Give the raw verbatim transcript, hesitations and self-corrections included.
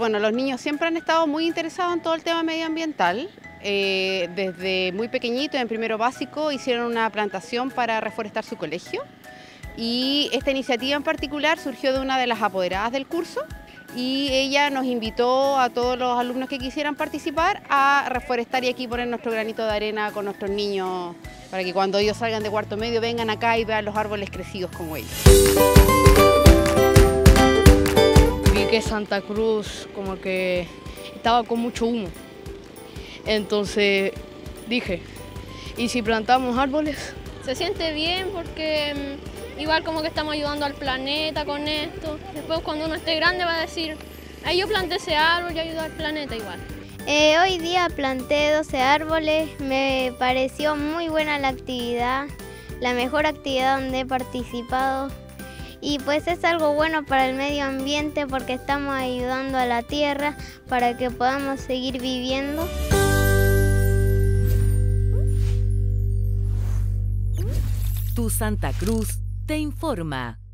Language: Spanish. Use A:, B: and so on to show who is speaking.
A: bueno, los niños siempre han estado muy interesados en todo el tema medioambiental. Eh, desde muy pequeñitos, en primero básico, hicieron una plantación para reforestar su colegio. Y esta iniciativa en particular surgió de una de las apoderadas del curso y ella nos invitó a todos los alumnos que quisieran participar a reforestar y aquí poner nuestro granito de arena con nuestros niños para que cuando ellos salgan de cuarto medio vengan acá y vean los árboles crecidos como ellos.
B: Vi que Santa Cruz como que estaba con mucho humo, entonces dije, ¿y si plantamos árboles?
C: Se siente bien porque mmm, igual como que estamos ayudando al planeta con esto. Después cuando uno esté grande va a decir, ay, yo planté ese árbol y ayudo al planeta igual.
D: Eh, hoy día planté doce árboles, me pareció muy buena la actividad, la mejor actividad donde he participado. Y pues es algo bueno para el medio ambiente porque estamos ayudando a la tierra para que podamos seguir viviendo.
E: Tu Santa Cruz te informa.